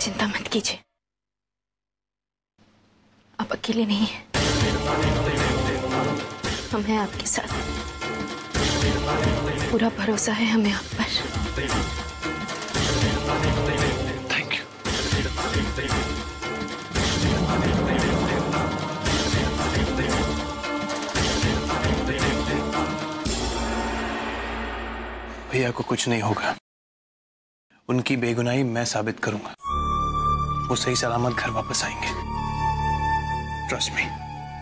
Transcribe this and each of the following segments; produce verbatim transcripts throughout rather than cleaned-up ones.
चिंता मत कीजिए, आप अकेले नहीं हैं, हम हैं आपके साथ। पूरा भरोसा है हमें आप पर। Thank you. भैया को कुछ नहीं होगा, उनकी बेगुनाही मैं साबित करूंगा। वो सही सलामत घर वापस आएंगे, ट्रस्ट मी।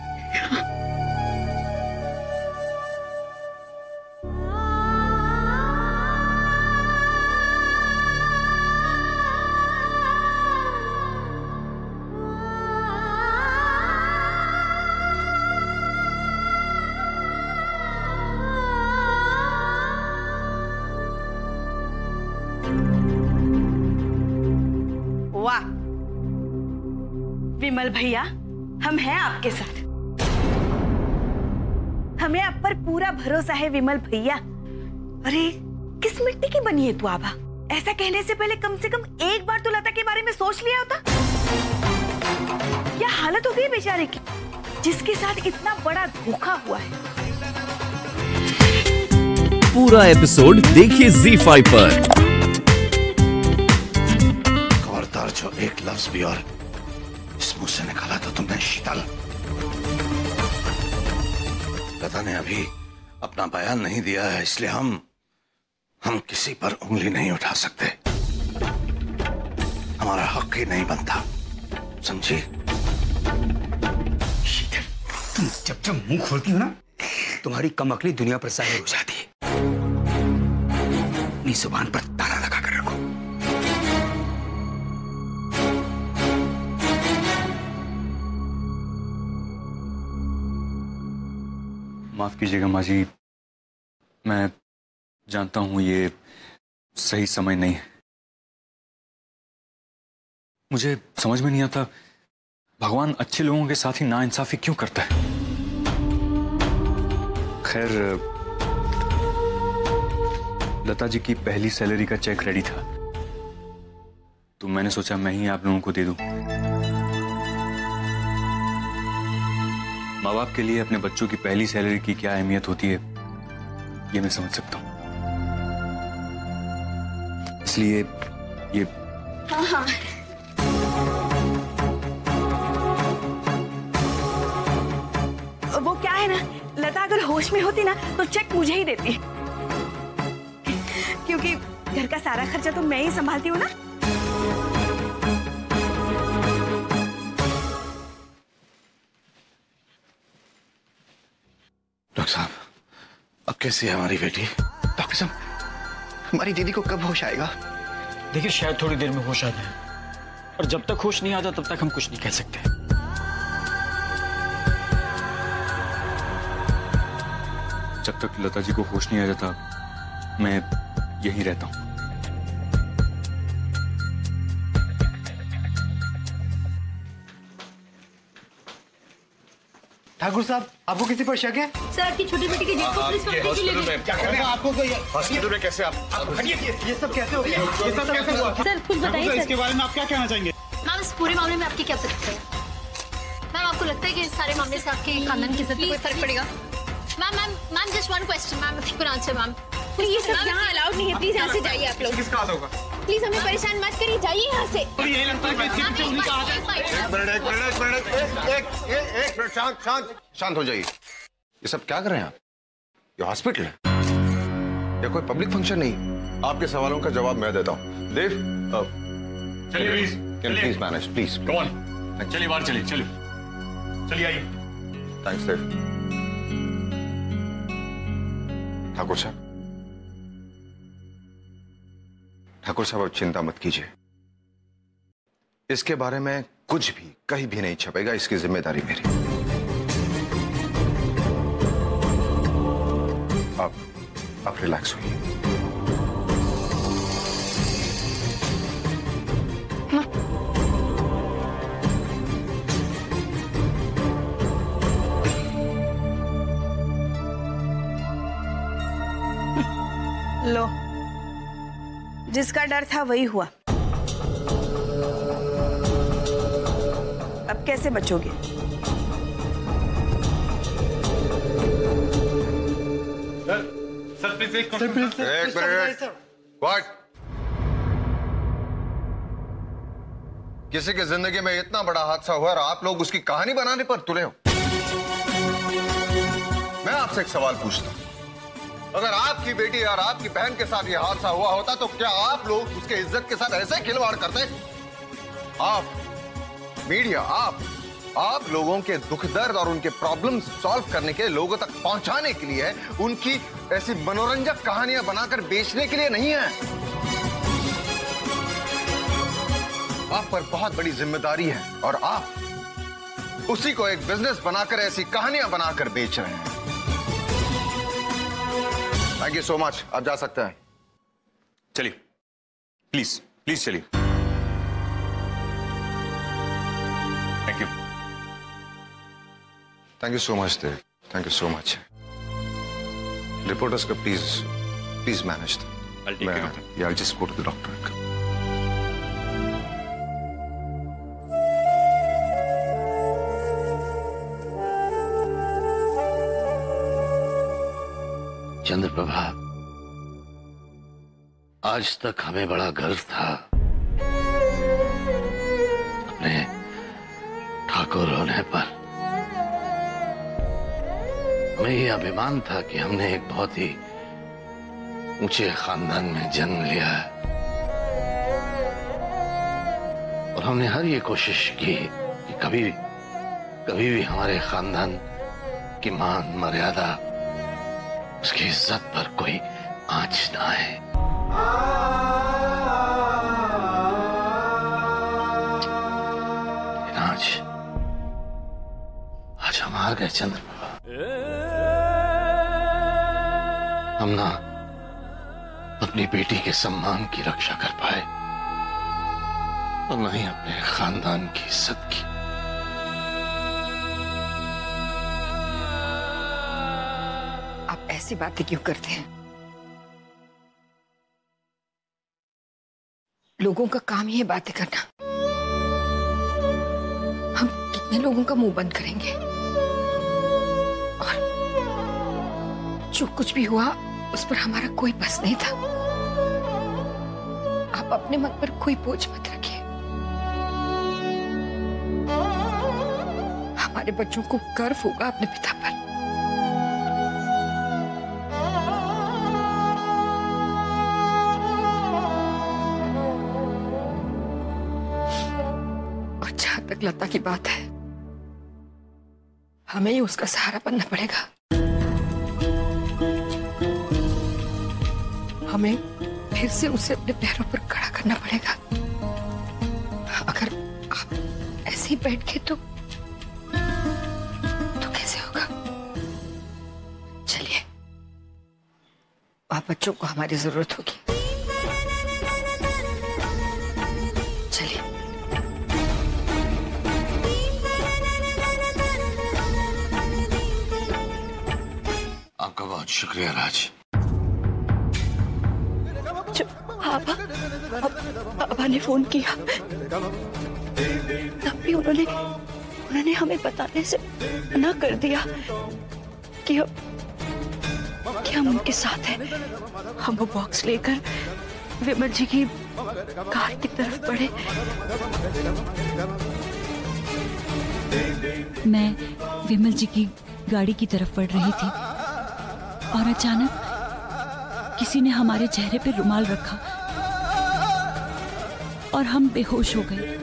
वाह विमल भैया, हम हैं आपके साथ। हमें आप पर पूरा भरोसा है विमल भैया। अरे किस मिट्टी की बनी है तू आभा? ऐसा कहने से पहले कम से कम एक बार तो लता के बारे में सोच लिया होता। क्या हालत हो गई बेचारे की, जिसके साथ इतना बड़ा धोखा हुआ है। पूरा एपिसोड देखिए ज़ी फाइव पर। जो एक लफ्ज भी और इस मुंह से निकाला तो तुमने शीतल। लता ने अभी अपना बयान नहीं दिया है, इसलिए हम हम किसी पर उंगली नहीं उठा सकते। हमारा हक ही नहीं बनता, समझी? शीतल, तुम जब जब मुंह खोलती हो ना, तुम्हारी कमअक्ली दुनिया पर जाहिर हो जाती है। अपनी जुबान पर ताला लगा कर रखो। माफ कीजिएगा माँ जी, मैं जानता हूं ये सही समय नहीं है। मुझे समझ में नहीं आता भगवान अच्छे लोगों के साथ ही नाइंसाफी क्यों करता है। खैर, लता जी की पहली सैलरी का चेक रेडी था, तो मैंने सोचा मैं ही आप लोगों को दे दूं। माँ बाप के लिए अपने बच्चों की पहली सैलरी की क्या अहमियत होती है ये मैं समझ सकता हूँ, इसलिए ये हाँ हाँ वो क्या है ना, लता अगर होश में होती ना तो चेक मुझे ही देती, क्योंकि घर का सारा खर्चा तो मैं ही संभालती हूँ ना। डॉक्टर साहब, अब कैसी है हमारी बेटी? डॉक्टर साहब, हमारी दीदी को कब होश आएगा? देखिए शायद थोड़ी देर में होश आ जाए, और जब तक होश नहीं आता तब तक हम कुछ नहीं कह सकते। जब तक लता जी को होश नहीं आ जाता मैं यहीं रहता हूँ। ठाकुर साहब, आपको किसी पर शक है? सर, आपकी छोटी बेटी की डेथ को पुलिस पकड़ने के लिए क्या कर रहे हैं? आपको तो ये हॉस्पिटल में कैसे आप? ये, ये सब कैसे हो गया? ये सब कैसे हुआ? सर कुछ बताइए सर। इसके बारे में आप क्या कहना चाहेंगे? मैम, इस पूरे मामले में आपकी क्या प्रतिक्रिया है? मैम, आपको लगता है कि इस सारे मामले से आपके खानदान की इज्जत पे कोई फर्क पड़ेगा? Ma'am ma'am ma'am just one question ma'am, I think answer ma'am. ये सब यहाँ अलाउड नहीं है, प्लीज यहाँ से जाइए आप लोग। किसका हाथ होगा? प्लीज हमें परेशान मत करिए, जाइए यहाँ से। यही लगता है कि इसके पीछे उन्हीं का हाथ है। एक मिनट, एक मिनट, एक मिनट, एक एक एक मिनट, शांत शांत शांत हो जाइए। ये सब क्या कर रहे हैं आप? ये हॉस्पिटल है या कोई पब्लिक फंक्शन नहीं? आपके सवालों का जवाब मैं देता हूँ। देव, चलिए please, can please manage please. Come on, चलिए बाहर चलिए, चलिए चलिए आइए। थैंक्स देव। ठाकुर साहब, ठाकुर साहब अब चिंता मत कीजिए, इसके बारे में कुछ भी कहीं भी नहीं छपेगा, इसकी जिम्मेदारी मेरी। आप आप रिलैक्स होइए। लो, जिसका डर था वही हुआ। अब कैसे बचोगे? सर प्लीज एक एक मिनट। व्हाट? किसी की जिंदगी में इतना बड़ा हादसा हुआ और आप लोग उसकी कहानी बनाने पर तुले हो। मैं आपसे एक सवाल पूछता हूं, अगर आपकी बेटी और आपकी बहन के साथ यह हादसा हुआ होता तो क्या आप लोग उसके इज्जत के साथ ऐसे खिलवाड़ करते? आप मीडिया, आप आप लोगों के दुख दर्द और उनके प्रॉब्लम्स सॉल्व करने के लिए, लोगों तक पहुंचाने के लिए, उनकी ऐसी मनोरंजक कहानियां बनाकर बेचने के लिए नहीं है। आप पर बहुत बड़ी जिम्मेदारी है और आप उसी को एक बिजनेस बनाकर ऐसी कहानियां बनाकर बेच रहे हैं। Thank you so much. आप जा सकते हैं। चलिए प्लीज प्लीज चलिए। Thank you. Thank you so much Dev, thank you so much. Reporters का प्लीज प्लीज मैनेज। मैं I just go to the doctor. Chandraprabha, आज तक हमें बड़ा गर्व था अपने ठाकुर होने पर। हमें ये अभिमान था कि हमने एक बहुत ही ऊंचे खानदान में जन्म लिया है और हमने हर ये कोशिश की कि कभी कभी भी हमारे खानदान की मान मर्यादा, उसकी इज्जत पर कोई आंच ना आए। लेकिन आज आज हम हार गए चंद्रप्रभा। हम ना अपनी बेटी के सम्मान की रक्षा कर पाए और ना ही अपने खानदान की इज्जत की। आप ऐसी बातें क्यों करते हैं? लोगों का काम ही है बातें करना। हम कितने लोगों का मुंह बंद करेंगे? और जो कुछ भी हुआ उस पर हमारा कोई बस नहीं था। आप अपने मन पर कोई बोझ मत रखिए। हमारे बच्चों को गर्व होगा अपने पिता पर। और जहां तक लता की बात है, हमें ही उसका सहारा बनना पड़ेगा। हमें फिर से उसे अपने पैरों पर खड़ा करना पड़ेगा। अगर आप ऐसे ही बैठ गए तो तो कैसे होगा? चलिए, आप बच्चों को हमारी जरूरत होगी। चलिए। आपका बहुत शुक्रिया राज। आबा, आबा ने फोन किया, तब भी उन्होंने उन्होंने हमें बताने से मना कर दिया कि हम कि हम उनके साथ हैं। हम वो बॉक्स लेकर विमल जी की कार की तरफ बढ़े। मैं विमल जी की गाड़ी की तरफ बढ़ रही थी और अचानक किसी ने हमारे चेहरे पर रुमाल रखा और हम बेहोश हो गए।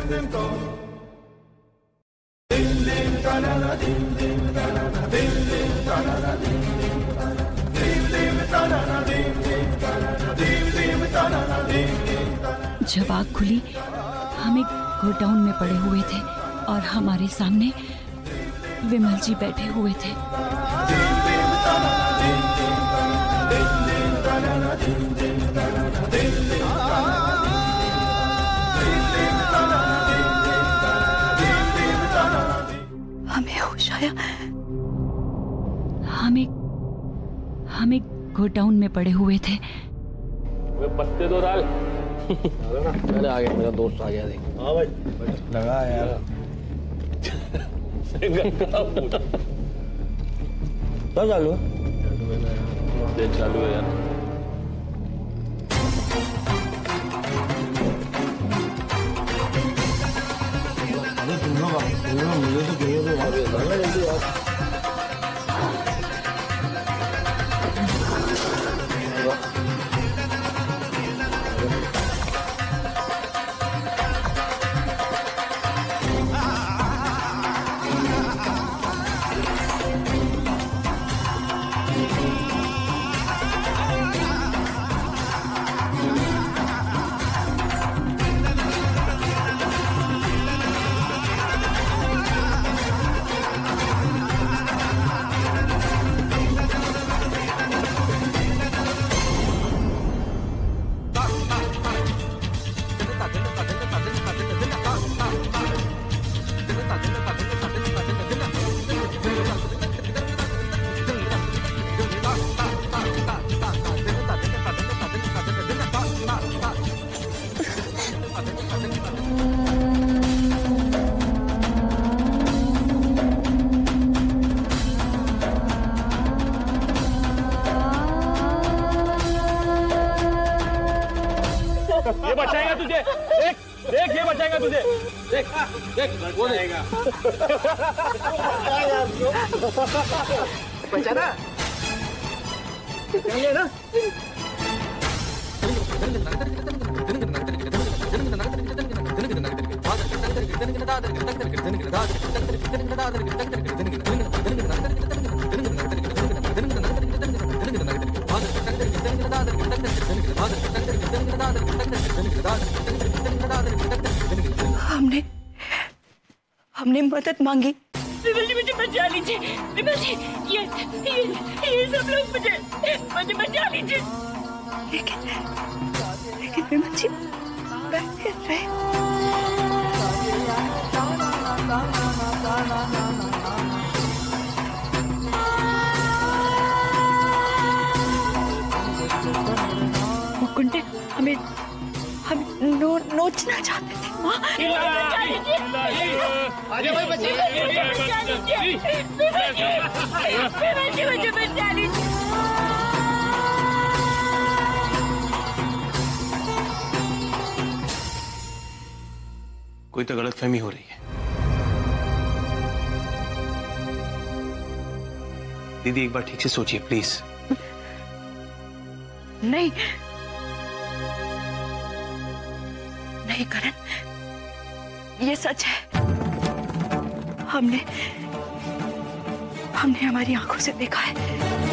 जब आग खुली, हम एक गोडाउन में पड़े हुए थे और हमारे सामने विमल जी बैठे हुए थे। हमें होश आया। हम एक हम एक गोडाउन में पड़े हुए थे। वे पत्ते तो डाल। चले आ गया, मेरा दोस्त आ गया। देख हाँ भाई लगा यार। गंगापुर क्या चालू ये चालू है यार। अरे सुनो सुनो मुझे तो चाहिए तो यार जल्दी यार। ये बचाएगा तुझे, देख देख ये बचाएगा तुझे, देख देख वो रहेगा। बचाना चाहिए ना। हमने हमने मदद मांगी। विमल जी मुझे बचा लीजिए, विमल जी ये ये ये सब लोग मुझे मुझे बचा लीजिए। लेकिन लेकिन विमल जी बैठे रहे। वो गुंडे हमें हम नो, नोचना चाहते थे। अरे भाई बच्चे कोई तो गलतफहमी हो रही है। दीदी एक बार ठीक से सोचिए प्लीज। नहीं नहीं करण, ये सच है। हमने हमने हमारी आंखों से देखा है।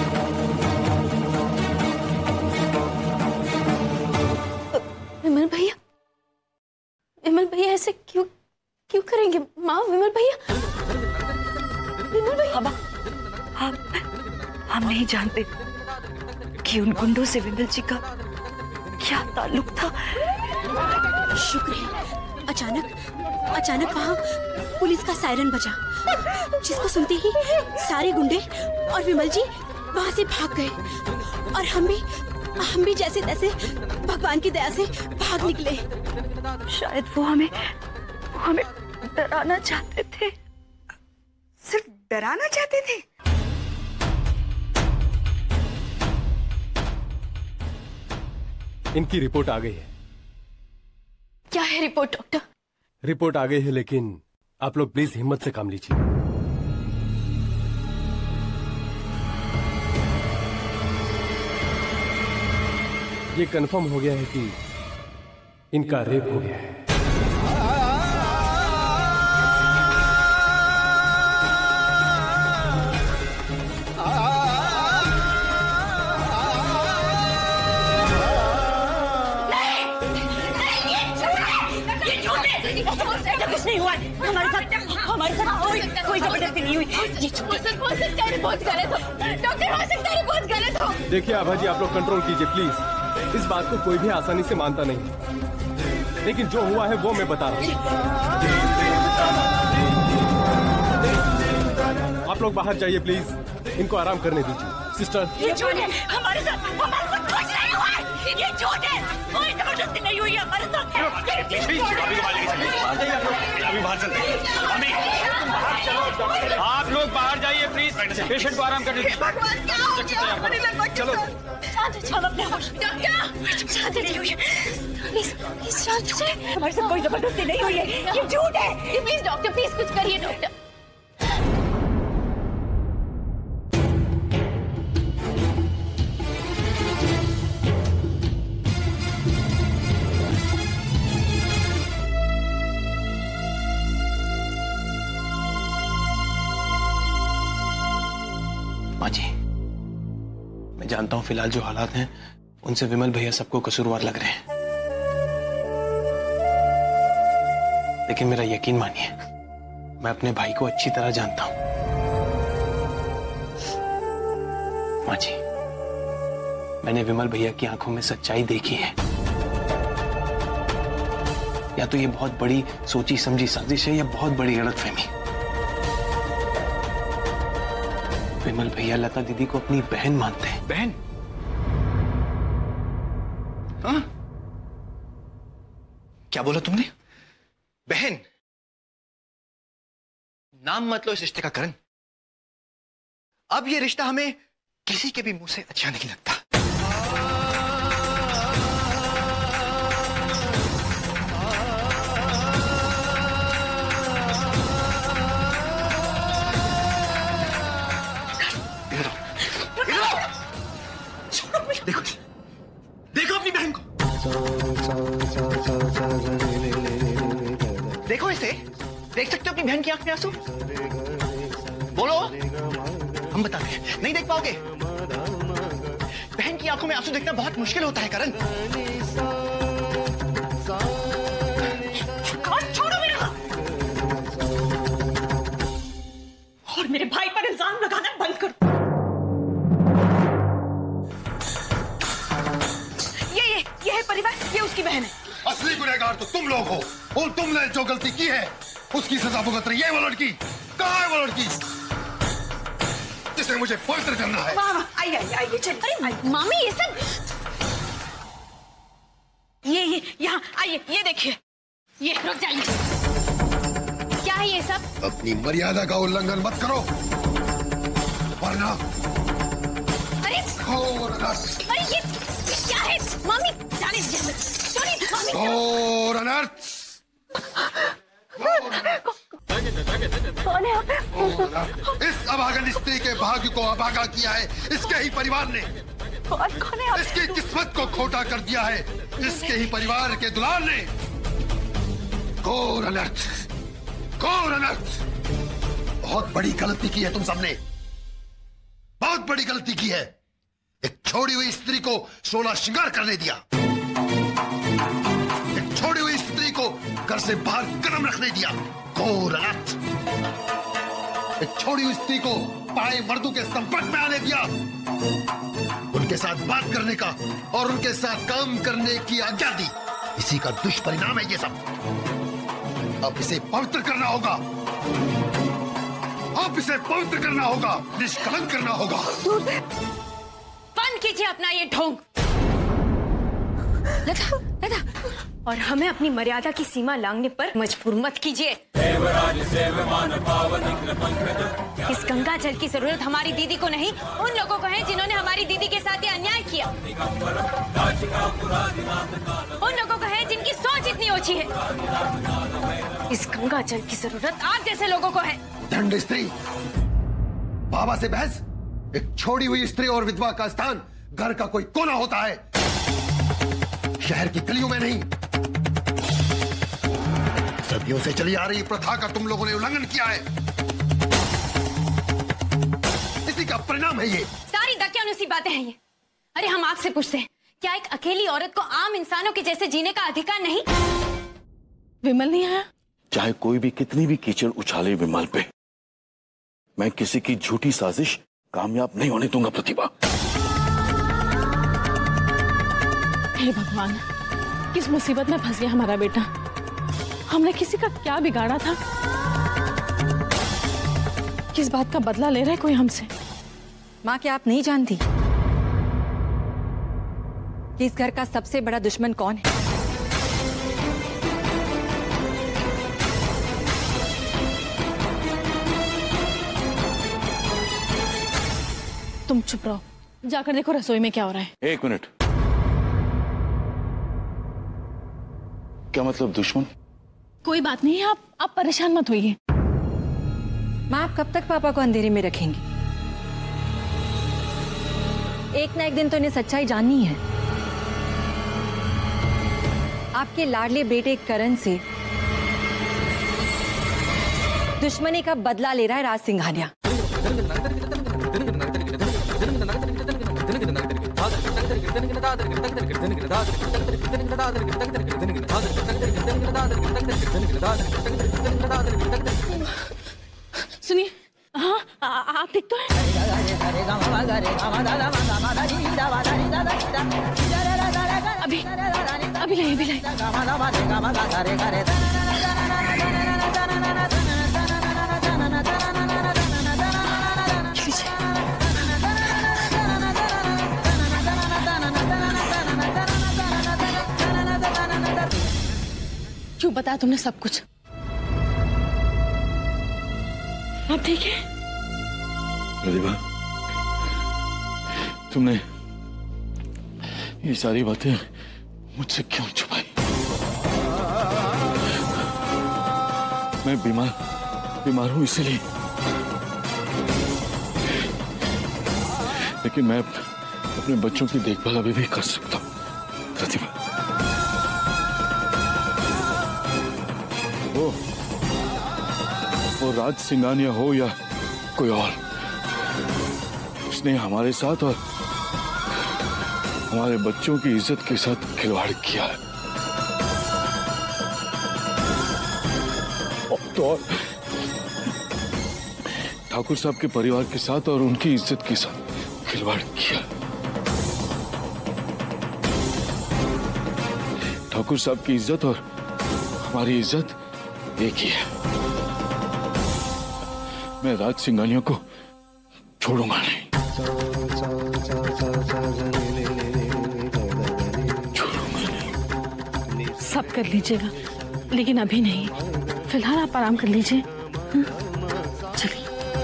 विमल भैया, विमल भैया ऐसे क्यों क्यों करेंगे माँ? विमल भैया, विमल भैया हम हम हम नहीं जानते कि उन गुंडों से विमल जी का क्या ताल्लुक था। शुक्र है अचानक अचानक वहाँ पुलिस का सायरन बजा, जिसको सुनते ही सारे गुंडे और विमल जी वहाँ से भाग गए और हम भी हम भी जैसे तैसे भगवान की दया से भाग निकले। शायद वो हमें वो हमें डराना चाहते थे। सिर्फ डराना चाहते थे? इनकी रिपोर्ट आ गई है। क्या है रिपोर्ट डॉक्टर? रिपोर्ट आ गई है, लेकिन आप लोग प्लीज हिम्मत से काम लीजिए। ये कंफर्म हो गया है कि इनका रेप हो गया है। कुछ नहीं हुआ हमारे साथ, हमारे साथ कोई कोई जबरदस्ती नहीं हुई। ये हो सकता है रिपोर्ट गलत हो डॉक्टर, हो सकता है रिपोर्ट गलत हो। देखिए आभा जी, आप लोग कंट्रोल कीजिए प्लीज। इस बात को कोई भी आसानी से मानता नहीं, लेकिन जो हुआ है वो मैं बता रहा हूँ। आप लोग बाहर जाइए प्लीज, इनको आराम करने दीजिए। सिस्टर, ये झूठ है, हमारे साथ हमारे साथ कुछ नहीं हुआ है, ये झूठ है। कोई जबरदस्ती नहीं हुई हमारे साथ। अभी बाहर चलते हैं। आप लोग बाहर जाइए प्लीज, पेशेंट को आराम करने दीजिए। चलो हम अपने होश में। शांति नहीं हुई है, प्लीज प्लीज शांत हो जाए। हमारे साथ कोई जबरदस्ती नहीं हुई है, ये झूठ है। प्लीज डॉक्टर, प्लीज कुछ करिए डॉक्टर। माँ जी, मैं जानता हूं फिलहाल जो हालात हैं उनसे विमल भैया सबको कसूरवार लग रहे हैं, लेकिन मेरा यकीन मानिए, मैं अपने भाई को अच्छी तरह जानता हूं। माँ जी, मैंने विमल भैया की आंखों में सच्चाई देखी है। या तो ये बहुत बड़ी सोची समझी साजिश है या बहुत बड़ी गलतफहमी। विमल भैया लता दीदी को अपनी बहन मानते हैं। बहन? हाँ? क्या बोला तुमने? बहन? नाम मत लो इस रिश्ते का करण। अब ये रिश्ता हमें किसी के भी मुंह से अच्छा नहीं लगता। देखो देखो अपनी बहन को, देखो इसे, देख सकते हो अपनी बहन की आंख में आंसू? बोलो, हम बताते हैं, नहीं देख पाओगे? बहन की आंखों में आंसू देखना बहुत मुश्किल होता है करण। छोड़ो मेरा और मेरे भाई पर इल्जाम लगाना बंद करो। ये है परिवार, ये उसकी बहन है। असली गुनहगार तो तुम लोग हो, और तुमने जो गलती की है उसकी सजा भुगत रही है वो लड़की। कहाँ है वो लड़की जिसे मुझे पवित्र करना है? वाह वाह, आइए आइए आइए, चलिए। अरे मामी, ये सब ये ये यहाँ आइए, ये देखिए, ये रुक जाइए। क्या है ये सब? अपनी मर्यादा का उल्लंघन मत करो वरना। अरे अरे ये क्या है मामी? जाने दीजिए, छोड़िए मामी। घोर अनर्थ। कौन है आप? इस अभागन स्त्री के भाग्य को अभागा किया है इसके ही परिवार ने। कौन कौन है आप? इसकी किस्मत को खोटा कर दिया है इसके ही परिवार के दुलार ने। घोर अनर्थ, घोर अनर्थ। बहुत बड़ी गलती की है तुम सबने, बहुत बड़ी गलती की है। एक छोड़ी हुई स्त्री को सोलह श्रृंगार करने दिया, एक छोड़ी हुई स्त्री को घर से बाहर कदम रखने दिया। घोर अनर्थ। एक छोड़ी हुई स्त्री को पाए मर्दों के संपर्क में आने दिया, उनके साथ बात करने का और उनके साथ काम करने की आज्ञा दी। इसी का दुष्परिणाम है ये सब। अब इसे पवित्र करना होगा, अब इसे पवित्र करना होगा, निष्कलंक करना होगा। बंद कीजिए अपना ये ढोंग। लता, लता, और हमें अपनी मर्यादा की सीमा लांघने पर मजबूर मत कीजिए। इस गंगा जल की जरूरत हमारी दीदी को नहीं, उन लोगों को है जिन्होंने हमारी दीदी के साथ ये अन्याय किया। उन लोगों को है जिनकी सोच इतनी ओछी है। इस गंगा जल की जरूरत आप जैसे लोगों को है। दंड स्त्री, बाबा से बहस। एक छोड़ी हुई स्त्री और विधवा का स्थान घर का कोई कोना होता है, शहर की गलियों में नहीं। सदियों से चली आ रही प्रथा का तुम लोगों ने उल्लंघन किया है, इसी का परिणाम है ये। सारी दकियानुसी बातें हैं ये। अरे हम आपसे पूछते हैं, क्या एक अकेली औरत को आम इंसानों के जैसे जीने का अधिकार नहीं? विमल नहीं आया? चाहे कोई भी कितनी भी कीचड़ उछाले विमल पे, मैं किसी की झूठी साजिश कामयाब नहीं होने दूंगा प्रतिभा। हे भगवान, किस मुसीबत में फंस गया हमारा बेटा। हमने किसी का क्या बिगाड़ा था? किस बात का बदला ले रहा है कोई हमसे? माँ, क्या आप नहीं जानती कि इस घर का सबसे बड़ा दुश्मन कौन है? तुम चुप रहो, जाकर देखो रसोई में क्या हो रहा है। एक मिनट, क्या मतलब दुश्मन? कोई बात नहीं है, आप आप परेशान मत होइए। माँ, आप कब तक पापा को अंधेरे में रखेंगी? एक ना एक दिन तो इन्हें सच्चाई जाननी है। आपके लाडले बेटे करण से दुश्मनी का बदला ले रहा है राज सिंघानिया। सुनिए, हाँ आ, आप ठीक तो हैं? अभी अभी लाइए, अभी लाइए। क्यों बताया तुमने सब कुछ? आप ठीक है? प्रतिभा, तुमने ये सारी बातें मुझसे क्यों छुपाई? मैं बीमार बीमार हूं इसलिए, लेकिन मैं अपने बच्चों की देखभाल अभी भी कर सकता हूं। प्रतिभा, वो वो राज सिंघानिया हो या कोई और, उसने हमारे साथ और हमारे बच्चों की इज्जत के साथ खिलवाड़ किया है। तो और ठाकुर साहब के परिवार के साथ और उनकी इज्जत के साथ खिलवाड़ किया। ठाकुर साहब की इज्जत और हमारी इज्जत एक ही है। मैं राज सिंघानिया को छोड़ूंगा नहीं। छोड़ूंगा नहीं। सब कर लीजिएगा, लेकिन अभी नहीं। फिलहाल आप आराम कर लीजिए। चलिए,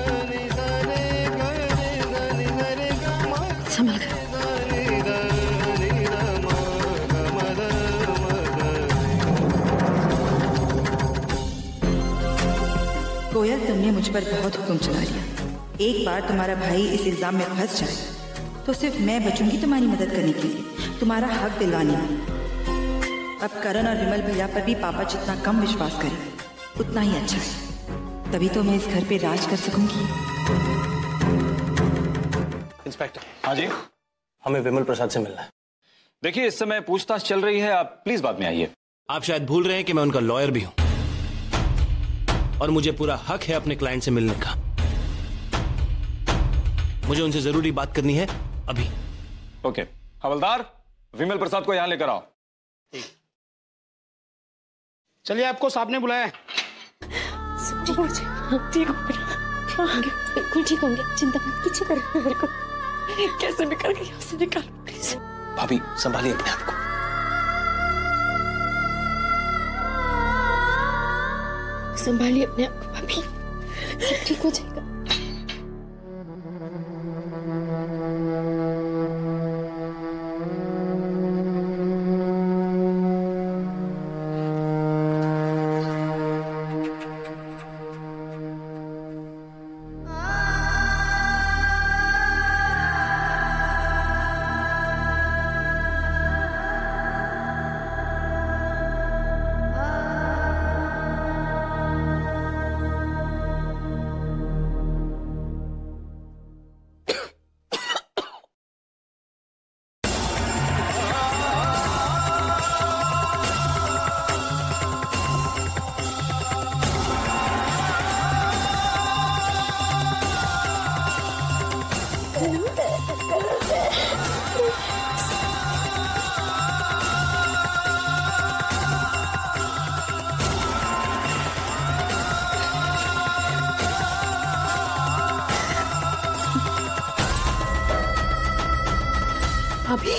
संभल कर। कोयल, तुमने मुझ पर बहुत हुक्म चला लिया। एक बार तुम्हारा भाई इस इल्जाम में फंस जाए तो सिर्फ मैं बचूंगी तुम्हारी मदद करने के लिए, तुम्हारा हक दिलवाने में। अब करण और विमल भैया पर भी पापा जितना कम विश्वास करें उतना ही अच्छा है, तभी तो मैं इस घर पे राज कर सकूंगी। इंस्पेक्टर। हाँ जी, हमें विमल प्रसाद से मिलना है। देखिए, इस समय पूछताछ चल रही है, आप प्लीज बाद में आइए। आप शायद भूल रहे हैं कि मैं उनका लॉयर भी हूं और मुझे पूरा हक है अपने क्लाइंट से मिलने का। मुझे उनसे जरूरी बात करनी है अभी। ओके, हवलदार, विमल प्रसाद को यहां लेकर आओ। चलिए, आपको साहब ने बुलाया है। ठीक होंगे, बिल्कुल ठीक होंगे, चिंता मत कीजिए। मेरे को कैसे भी करके यहाँ से निकाल प्लीज। भाभी, संभालिए अपने आप को। संभालिए अपने आप को भाभी, सब ठीक हो जाएगा। अभी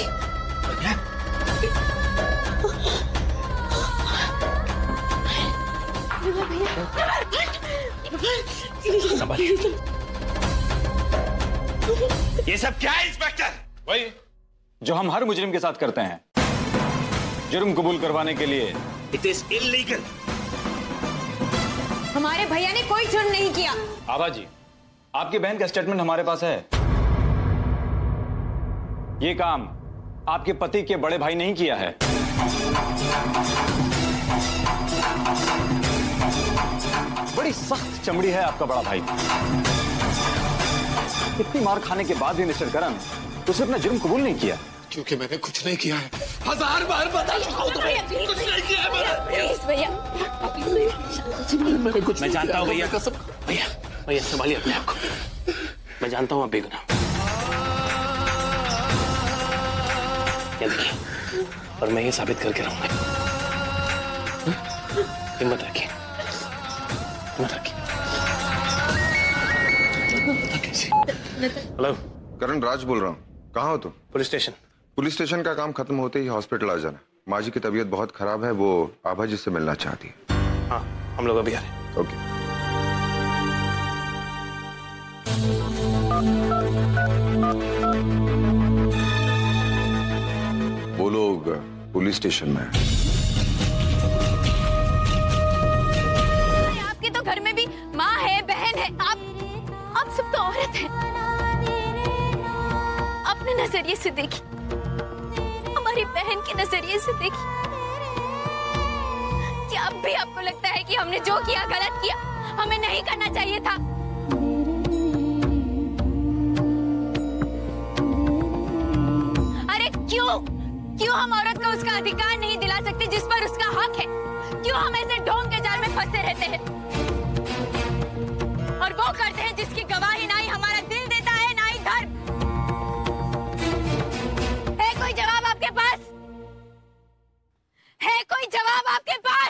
ये सब क्या है इंस्पेक्टर? वही जो हम हर मुजरिम के साथ करते हैं, जुर्म कबूल करवाने के लिए। It is illegal. हमारे भैया ने कोई जुर्म नहीं किया। आभा जी, आपकी बहन का स्टेटमेंट हमारे पास है। ये काम आपके पति के बड़े भाई नहीं किया है। बड़ी सख्त चमड़ी है आपका बड़ा भाई। इतनी मार खाने के बाद भी मिस्टर करण उसने अपना जुर्म कबूल नहीं किया। क्योंकि मैंने कुछ नहीं किया है। हजार बार बता चुका हूं तुम्हें, कुछ नहीं किया है मैंने। भैया मैंने कुछ मैं जानता हूं भैया। कसम। भैया भैया संभालिए अपने आप को। मैं जानता हूं आप बेगुनाह। ये देखिए, और मैं ये साबित करके रहूंगा। हिम्मत रखिए, हिम्मत रखिए। हेलो, करण राज बोल रहा हूँ। कहाँ हो तुम? Police station. पुलिस स्टेशन का काम खत्म होते ही हॉस्पिटल आ जाना। माँ जी की तबीयत बहुत खराब है, वो आभा जी से मिलना चाहती है। हाँ, हम लोग अभी आ रहे हैं। ओके। वो लोग पुलिस स्टेशन में हैं। आपके तो घर में भी माँ है, बहन है, आप आप सब तो औरत हैं। अपने नजरिए से देखी, हमारी बहन के नजरिए से देखी। क्या अब भी आपको लगता है कि हमने जो किया गलत किया, हमें नहीं करना चाहिए था? अरे क्यों क्यों हम औरत को उसका अधिकार नहीं दिला सकते जिस पर उसका हक है? क्यों हम ऐसे ढोंग के जाल में फंसे रहते हैं और वो करते हैं जिसकी गवाही ना ही हमारा दिल देता है ना ही धर्म? है कोई जवाब आपके पास? है कोई जवाब आपके पास?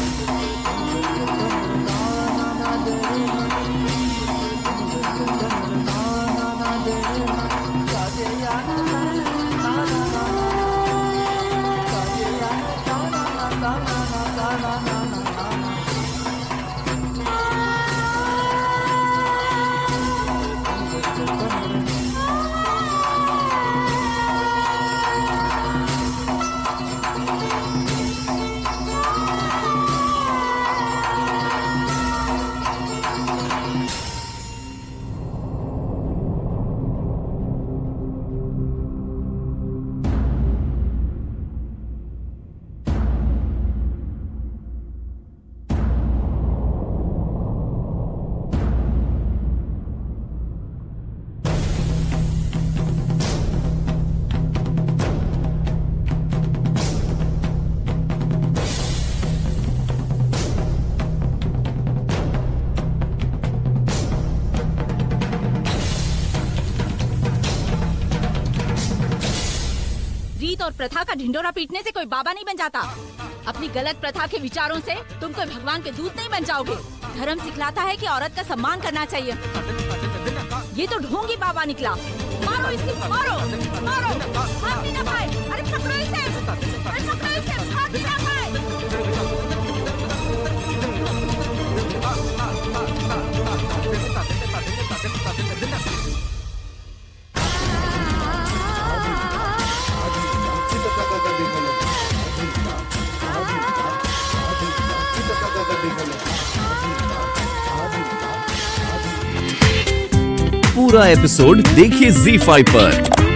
और प्रथा का ढिंडोरा पीटने से कोई बाबा नहीं बन जाता। अपनी गलत प्रथा के विचारों से तुम कोई भगवान के दूत नहीं बन जाओगे। धर्म सिखलाता है कि औरत का सम्मान करना चाहिए। ये तो ढोंगी बाबा निकला। मारो इसे, मारो, मारो, भाग भी ना पाए। अरे पकड़ो इसे, अरे पकड़ो इसे, भाग भी ना पाए। पूरा एपिसोड देखिए ज़ी फाइव पर।